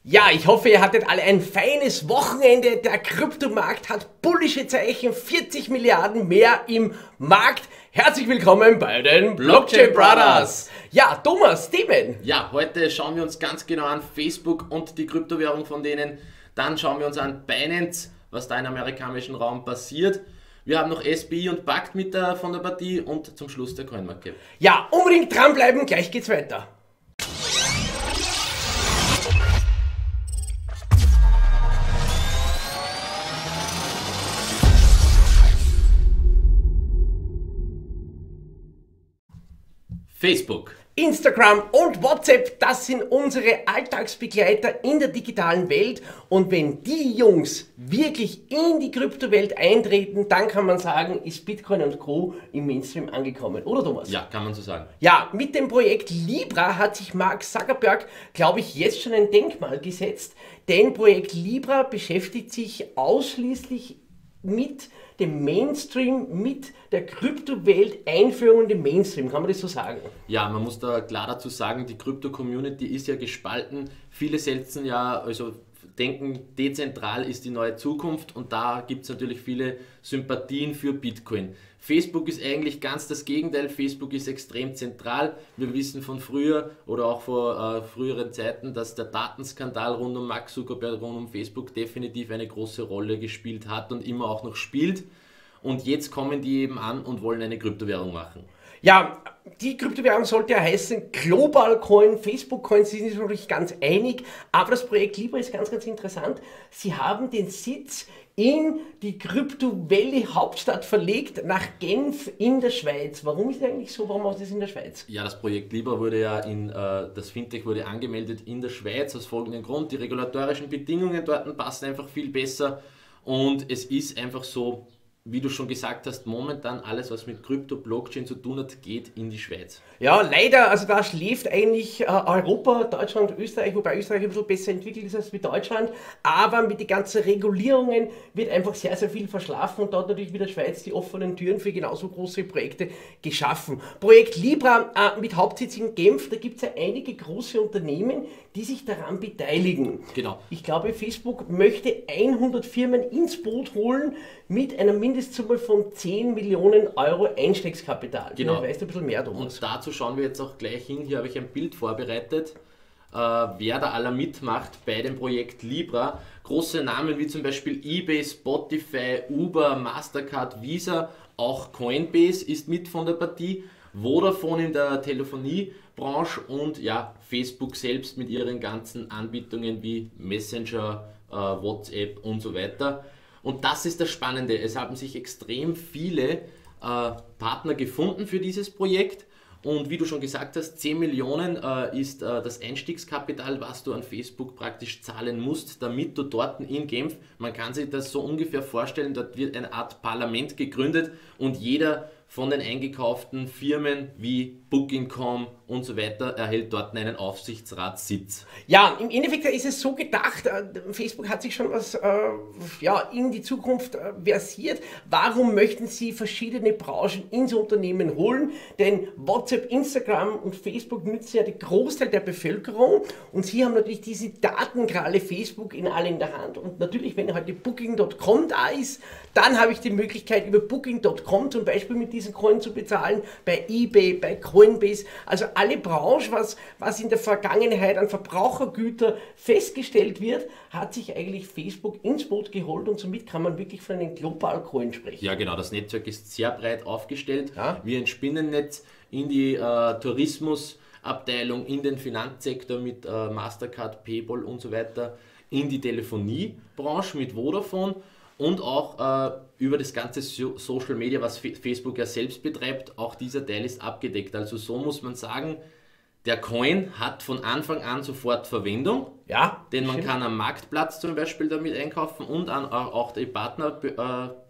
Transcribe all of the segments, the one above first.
Ja, ich hoffe, ihr hattet alle ein feines Wochenende. Der Kryptomarkt hat bullische Zeichen, 40 Milliarden mehr im Markt. Herzlich willkommen bei den Blockchain Brothers. Ja, Thomas, Steven. Ja, heute schauen wir uns ganz genau an Facebook und die Kryptowährung von denen. Dann schauen wir uns an Binance, was da im amerikanischen Raum passiert. Wir haben noch SBI und Pakt mit von der Partie und zum Schluss der CoinMarket. Ja, unbedingt dranbleiben, gleich geht's weiter. Facebook. Instagram und WhatsApp, das sind unsere Alltagsbegleiter in der digitalen Welt. Und wenn die Jungs wirklich in die Kryptowelt eintreten, dann kann man sagen, ist Bitcoin und Co. im Mainstream angekommen. Oder Thomas? Ja, kann man so sagen. Ja, mit dem Projekt Libra hat sich Mark Zuckerberg, glaube ich, jetzt schon ein Denkmal gesetzt. Denn Projekt Libra beschäftigt sich ausschließlich mit dem Mainstream, mit der Kryptowelt, Einführung in den Mainstream, kann man das so sagen? Ja, man muss da klar dazu sagen, die Krypto-Community ist ja gespalten. Viele setzen ja, also denken, dezentral ist die neue Zukunft und da gibt es natürlich viele Sympathien für Bitcoin. Facebook ist eigentlich ganz das Gegenteil. Facebook ist extrem zentral. Wir wissen von früher oder auch vor früheren Zeiten, dass der Datenskandal rund um Mark Zuckerberg, rund um Facebook definitiv eine große Rolle gespielt hat und immer auch noch spielt. Und jetzt kommen die eben an und wollen eine Kryptowährung machen. Ja, die Kryptowährung sollte ja heißen Global Coin, Facebook Coin, sie sind sich noch nicht ganz einig, aber das Projekt Libra ist ganz, ganz interessant. Sie haben den Sitz in die Crypto Valley Hauptstadt verlegt, nach Genf in der Schweiz. Warum ist es eigentlich so? Warum ist es in der Schweiz? Ja, das Projekt Libra wurde ja das Fintech wurde angemeldet in der Schweiz aus folgendem Grund. Die regulatorischen Bedingungen dort passen einfach viel besser und es ist einfach so, wie du schon gesagt hast, momentan alles, was mit Krypto, Blockchain zu tun hat, geht in die Schweiz. Ja, leider, also da schläft eigentlich Europa, Deutschland, Österreich, wobei Österreich ein bisschen besser entwickelt ist als wie Deutschland, aber mit den ganzen Regulierungen wird einfach sehr, sehr viel verschlafen und dort natürlich wieder Schweiz die offenen Türen für genauso große Projekte geschaffen. Projekt Libra mit Hauptsitz in Genf, da gibt es ja einige große Unternehmen, die sich daran beteiligen. Genau. Ich glaube, Facebook möchte 100 Firmen ins Boot holen mit einer Mindestsumme von 10 Millionen Euro Einstiegskapital. Genau. Weißt du ein bisschen mehr, Thomas? Und dazu schauen wir jetzt auch gleich hin. Hier habe ich ein Bild vorbereitet, wer da aller mitmacht bei dem Projekt Libra. Große Namen wie zum Beispiel eBay, Spotify, Uber, Mastercard, Visa, auch Coinbase ist mit von der Partie, Vodafone in der Telefoniebranche und ja, Facebook selbst mit ihren ganzen Anbietungen wie Messenger, WhatsApp und so weiter. Und das ist das Spannende, es haben sich extrem viele Partner gefunden für dieses Projekt und wie du schon gesagt hast, 10 Millionen ist das Einstiegskapital, was du an Facebook praktisch zahlen musst, damit du dort in Genf, man kann sich das so ungefähr vorstellen, dort wird eine Art Parlament gegründet und jeder von den eingekauften Firmen wie Booking.com und so weiter erhält dort einen Aufsichtsratssitz. Ja, im Endeffekt ist es so gedacht, Facebook hat sich schon was in die Zukunft versiert. Warum möchten sie verschiedene Branchen ins Unternehmen holen? Denn WhatsApp, Instagram und Facebook nützen ja den Großteil der Bevölkerung und sie haben natürlich diese Datenkralle Facebook in der Hand. Und natürlich, wenn heute Booking.com da ist, dann habe ich die Möglichkeit, über Booking.com zum Beispiel mit diesen Coin zu bezahlen, bei eBay, bei Coinbase, also alle Branchen, was in der Vergangenheit an Verbrauchergüter festgestellt wird, hat sich eigentlich Facebook ins Boot geholt und somit kann man wirklich von einem Global Coin sprechen. Ja genau, das Netzwerk ist sehr breit aufgestellt, ja? Wie ein Spinnennetz in die Tourismusabteilung, in den Finanzsektor mit Mastercard, PayPal und so weiter, in die Telefoniebranche mit Vodafone und auch über das ganze Social Media, was Facebook ja selbst betreibt, auch dieser Teil ist abgedeckt. Also so muss man sagen, der Coin hat von Anfang an sofort Verwendung, ja, denn man kann am Marktplatz zum Beispiel damit einkaufen und auch die Partner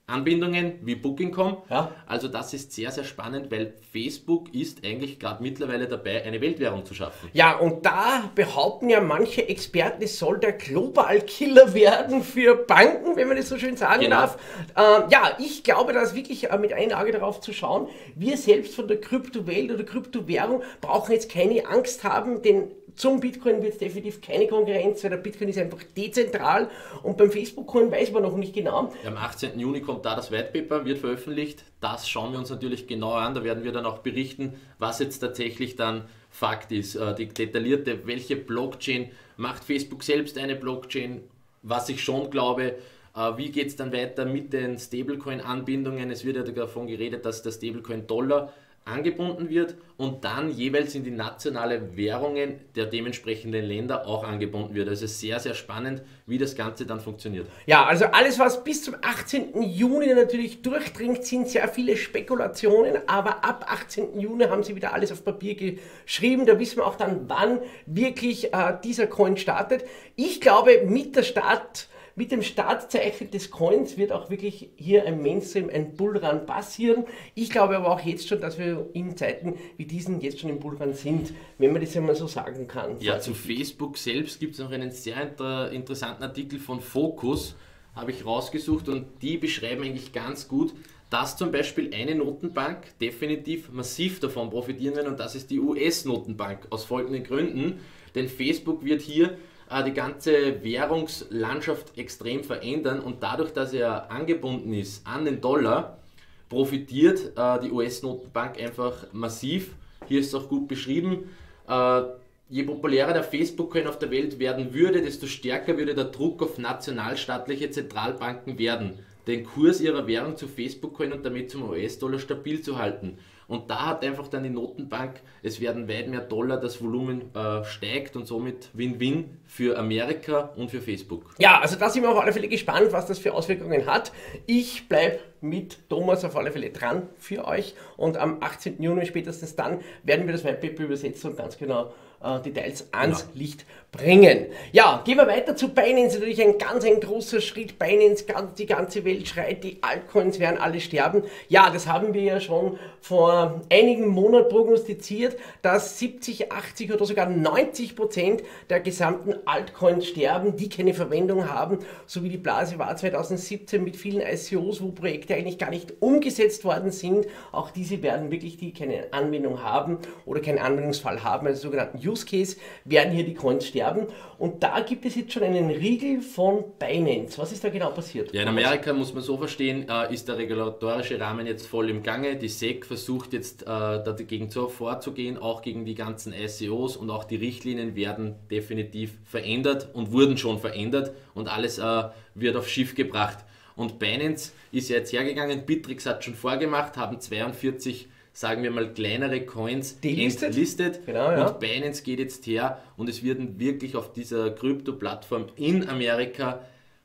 Anbindungen wie Booking.com. Ja. Also das ist sehr, sehr spannend, weil Facebook ist eigentlich gerade mittlerweile dabei, eine Weltwährung zu schaffen. Ja, und da behaupten ja manche Experten, es soll der Global Killer werden für Banken, wenn man das so schön sagen darf. Ja, ich glaube, dass wirklich mit einem Auge darauf zu schauen, wir selbst von der Kryptowelt oder Kryptowährung brauchen jetzt keine Angst haben, denn zum Bitcoin wird es definitiv keine Konkurrenz, weil der Bitcoin ist einfach dezentral und beim Facebook-Coin weiß man noch nicht genau. Am 18. Juni kommt da das White Paper, wird veröffentlicht. Das schauen wir uns natürlich genauer an. Da werden wir dann auch berichten, was jetzt tatsächlich dann Fakt ist. Die detaillierte, welche Blockchain macht Facebook selbst eine Blockchain, was ich schon glaube. Wie geht es dann weiter mit den Stablecoin-Anbindungen? Es wird ja davon geredet, dass der Stablecoin Dollar angebunden wird und dann jeweils in die nationale Währungen der dementsprechenden Länder auch angebunden wird. Also sehr, sehr spannend, wie das Ganze dann funktioniert. Ja, also alles, was bis zum 18. Juni natürlich durchdringt, sind sehr viele Spekulationen, aber ab 18. Juni haben sie wieder alles auf Papier geschrieben. Da wissen wir auch dann, wann wirklich dieser Coin startet. Ich glaube, mit dem Startzeichen des Coins wird auch wirklich hier ein Mainstream, ein Bullrun passieren. Ich glaube aber auch jetzt schon, dass wir in Zeiten wie diesen jetzt schon im Bullrun sind, wenn man das einmal so sagen kann. Ja, zu Facebook selbst gibt es noch einen sehr interessanten Artikel von Focus, habe ich rausgesucht, und die beschreiben eigentlich ganz gut, dass zum Beispiel eine Notenbank definitiv massiv davon profitieren wird, und das ist die US-Notenbank, aus folgenden Gründen. Denn Facebook wird hier die ganze Währungslandschaft extrem verändern, und dadurch, dass er angebunden ist an den Dollar, profitiert die US-Notenbank einfach massiv. Hier ist es auch gut beschrieben. Je populärer der Facebook-Coin auf der Welt werden würde, desto stärker würde der Druck auf nationalstaatliche Zentralbanken werden, den Kurs ihrer Währung zu Facebook-Coin und damit zum US-Dollar stabil zu halten. Und da hat einfach dann die Notenbank, es werden weit mehr Dollar, das Volumen steigt, und somit Win-Win für Amerika und für Facebook. Ja, also da sind wir auf alle Fälle gespannt, was das für Auswirkungen hat. Ich bleibe mit Thomas auf alle Fälle dran für euch, und am 18. Juni spätestens dann werden wir das White Paper übersetzen und ganz genau Details ans Licht bringen. Ja, gehen wir weiter zu Binance. Natürlich ein großer Schritt. Binance, die ganze Welt schreit, die Altcoins werden alle sterben. Ja, das haben wir ja schon vor einigen Monaten prognostiziert, dass 70, 80 oder sogar 90% der gesamten Altcoins sterben, die keine Verwendung haben, so wie die Blase war 2017 mit vielen ICOs, wo Projekte eigentlich gar nicht umgesetzt worden sind. Auch diese werden wirklich, die keine Anwendung haben oder keinen Anwendungsfall haben, also sogenannten Use Case, werden hier die Coins sterben. Und da gibt es jetzt schon einen Riegel von Binance. Was ist da genau passiert? Ja, in Amerika muss man so verstehen, ist der regulatorische Rahmen jetzt voll im Gange. Die SEC versucht jetzt dagegen vorzugehen, auch gegen die ganzen ICOs, und auch die Richtlinien werden definitiv verändert und wurden schon verändert, und alles wird auf Schiff gebracht. Und Binance ist ja jetzt hergegangen, Bittrex hat schon vorgemacht, haben 42, sagen wir mal, kleinere Coins entlistet. Genau, ja. Und Binance geht jetzt her, und es werden wirklich auf dieser Krypto-Plattform in Amerika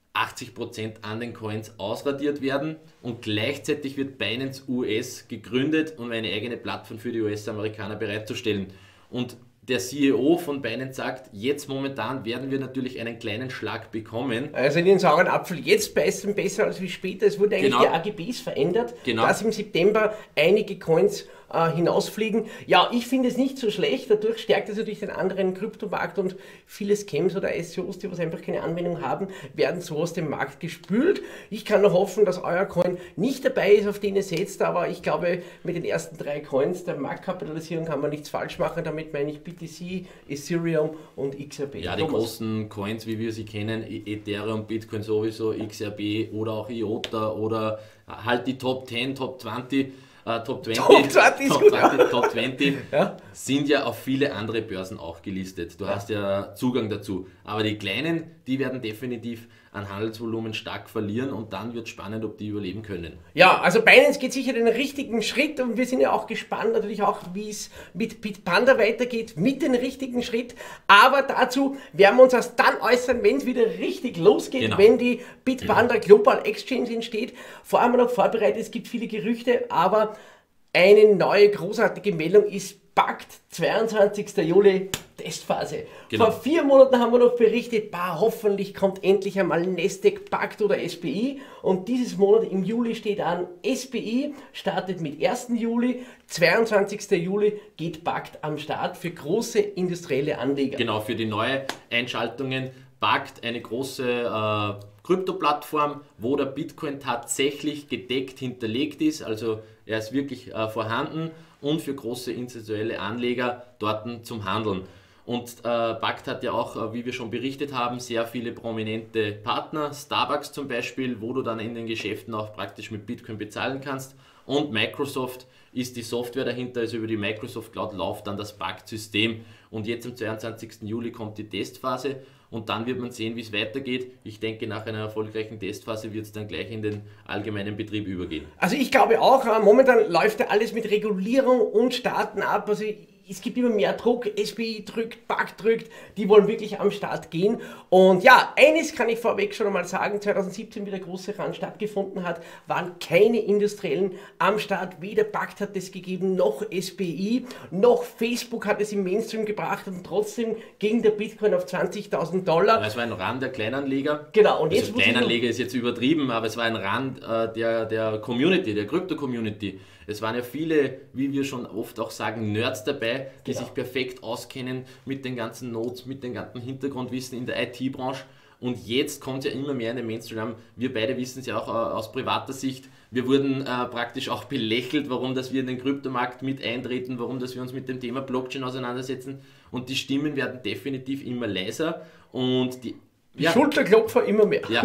80% an den Coins ausradiert werden, und gleichzeitig wird Binance US gegründet, um eine eigene Plattform für die US-Amerikaner bereitzustellen. Und der CEO von Binance sagt, jetzt momentan werden wir natürlich einen kleinen Schlag bekommen. Also in den sauren Apfel jetzt beißen, besser als wie später. Es wurde eigentlich die AGBs verändert, dass im September einige Coins hinausfliegen. Ja, ich finde es nicht so schlecht. Dadurch stärkt es natürlich den anderen Kryptomarkt, und viele Scams oder ICOs, die was einfach keine Anwendung haben, werden so aus dem Markt gespült. Ich kann nur hoffen, dass euer Coin nicht dabei ist, auf den ihr setzt, aber ich glaube, mit den ersten 3 Coins der Marktkapitalisierung kann man nichts falsch machen. Damit meine ich BTC, Ethereum und XRP. Ja, die großen Coins, wie wir sie kennen, Ethereum, Bitcoin sowieso, XRP oder auch IOTA oder halt die Top 10, Top 20. Top 20 ja, sind ja auf viele andere Börsen auch gelistet. Du hast ja Zugang dazu. Aber die kleinen, die werden definitiv an Handelsvolumen stark verlieren, und dann wird es spannend, ob die überleben können. Ja, also Binance geht sicher den richtigen Schritt, und wir sind ja auch gespannt natürlich auch, wie es mit Bitpanda weitergeht, mit dem richtigen Schritt. Aber dazu werden wir uns erst dann äußern, wenn es wieder richtig losgeht, wenn die Bitpanda Global Exchange entsteht. Vorher haben wir noch vorbereitet, es gibt viele Gerüchte, aber eine neue großartige Meldung ist: Pakt, 22. Juli, Testphase. Genau. Vor 4 Monaten haben wir noch berichtet, hoffentlich kommt endlich einmal Nasdaq, Pakt oder SPI. Und dieses Monat im Juli steht an, SPI startet mit 1. Juli, 22. Juli geht Pakt am Start für große industrielle Anleger. Genau, für die neuen Einschaltungen. Pakt, eine große Krypto-Plattform, wo der Bitcoin tatsächlich gedeckt hinterlegt ist, also er ist wirklich vorhanden und für große institutionelle Anleger dort zum Handeln. Und Pakt hat ja auch, wie wir schon berichtet haben, sehr viele prominente Partner, Starbucks zum Beispiel, wo du dann in den Geschäften auch praktisch mit Bitcoin bezahlen kannst, und Microsoft ist die Software dahinter, also über die Microsoft Cloud läuft dann das Pakt-System, und jetzt am 22. Juli kommt die Testphase. Und dann wird man sehen, wie es weitergeht. Ich denke, nach einer erfolgreichen Testphase wird es dann gleich in den allgemeinen Betrieb übergehen. Also ich glaube auch, momentan läuft ja alles mit Regulierung und Starten ab. Also es gibt immer mehr Druck, SPI drückt, Pakt drückt, die wollen wirklich am Start gehen. Und ja, eines kann ich vorweg schon einmal sagen, 2017, wie der große Run stattgefunden hat, waren keine Industriellen am Start. Weder Pakt hat es gegeben, noch SPI, noch Facebook hat es im Mainstream gebracht, und trotzdem ging der Bitcoin auf $20.000. Es war ein Run der Kleinanleger. Genau. Und also Kleinanleger ist jetzt übertrieben, aber es war ein Run der Community, der Krypto-Community. Es waren ja viele, wie wir schon oft auch sagen, Nerds dabei, die sich perfekt auskennen mit den ganzen Nodes, mit dem ganzen Hintergrundwissen in der IT-Branche. Und jetzt kommt es ja immer mehr in den Mainstream. Wir beide wissen es ja auch aus privater Sicht. Wir wurden praktisch auch belächelt, warum dass wir in den Kryptomarkt mit eintreten, warum dass wir uns mit dem Thema Blockchain auseinandersetzen. Und die Stimmen werden definitiv immer leiser. Und die Schulterklopfer immer mehr. Ja,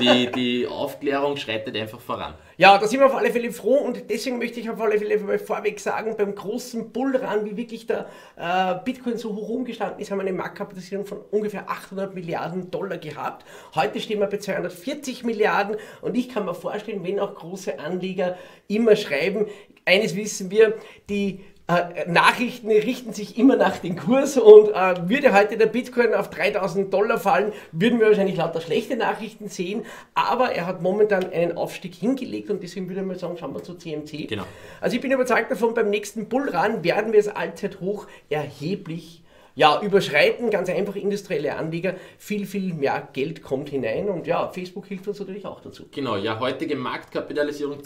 die Aufklärung schreitet einfach voran. Ja, da sind wir auf alle Fälle froh, und deswegen möchte ich auf alle Fälle vorweg sagen, beim großen Bullrun, wie wirklich der Bitcoin so hoch rumgestanden ist, haben wir eine Marktkapitalisierung von ungefähr 800 Milliarden Dollar gehabt. Heute stehen wir bei 240 Milliarden, und ich kann mir vorstellen, wenn auch große Anleger immer schreiben, eines wissen wir, die Nachrichten richten sich immer nach dem Kurs, und würde heute der Bitcoin auf $3.000 fallen, würden wir wahrscheinlich lauter schlechte Nachrichten sehen, aber er hat momentan einen Aufstieg hingelegt, und deswegen würde ich mal sagen, schauen wir zu CMC. Genau. Also ich bin überzeugt davon, beim nächsten Bullrun werden wir das Allzeithoch erheblich überschreiten, ganz einfach industrielle Anleger, viel mehr Geld kommt hinein, und ja, Facebook hilft uns natürlich auch dazu. Genau, ja, heutige Marktkapitalisierung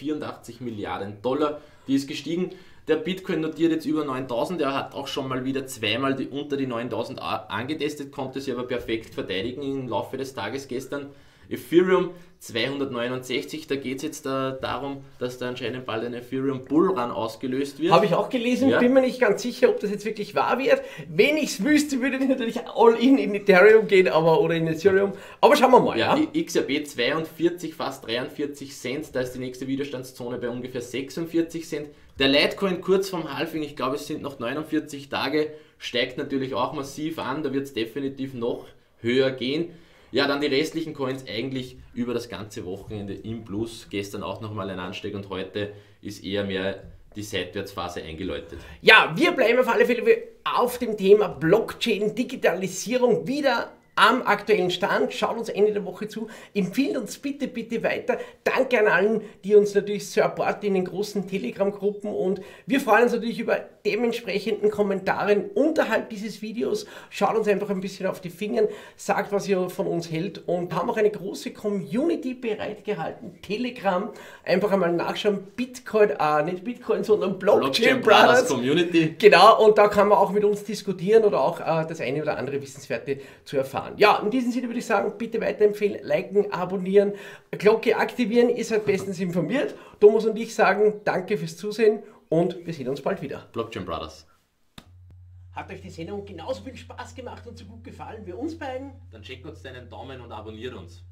284 Milliarden Dollar, die ist gestiegen. Der Bitcoin notiert jetzt über 9.000, er hat auch schon mal wieder zweimal unter die 9.000 angetestet, konnte sie aber perfekt verteidigen im Laufe des Tages gestern. Ethereum 269, da geht es jetzt darum, dass da anscheinend bald ein Ethereum Bullrun ausgelöst wird. Habe ich auch gelesen, bin mir nicht ganz sicher, ob das jetzt wirklich wahr wird. Wenn ich es wüsste, würde ich natürlich all in Ethereum gehen, oder in Ethereum, aber schauen wir mal. Ja, die XRP 42, fast 43 Cent, da ist die nächste Widerstandszone bei ungefähr 46 Cent. Der Litecoin kurz vom Halving, ich glaube es sind noch 49 Tage, steigt natürlich auch massiv an, da wird es definitiv noch höher gehen. Ja, dann die restlichen Coins eigentlich über das ganze Wochenende im Plus. Gestern auch nochmal ein Anstieg, und heute ist eher mehr die Seitwärtsphase eingeläutet. Ja, wir bleiben auf alle Fälle auf dem Thema Blockchain, Digitalisierung wieder am aktuellen Stand. Schaut uns Ende der Woche zu. Empfehlt uns bitte weiter. Danke an allen, die uns natürlich supporten in den großen Telegram-Gruppen, und wir freuen uns natürlich über dementsprechenden Kommentaren unterhalb dieses Videos. Schaut uns einfach ein bisschen auf die Finger, sagt, was ihr von uns hält, und haben auch eine große Community bereitgehalten. Telegram, einfach einmal nachschauen. Bitcoin, nicht Bitcoin, sondern Blockchain Brothers Community. Genau, und da kann man auch mit uns diskutieren oder auch das eine oder andere Wissenswerte zu erfahren. Ja, in diesem Sinne würde ich sagen, bitte weiterempfehlen, liken, abonnieren, Glocke aktivieren, ihr seid bestens informiert. Thomas und ich sagen danke fürs Zusehen, und wir sehen uns bald wieder. Blockchain Brothers. Hat euch die Sendung genauso viel Spaß gemacht und so gut gefallen wie uns beiden? Dann checkt uns deinen Daumen und abonniert uns.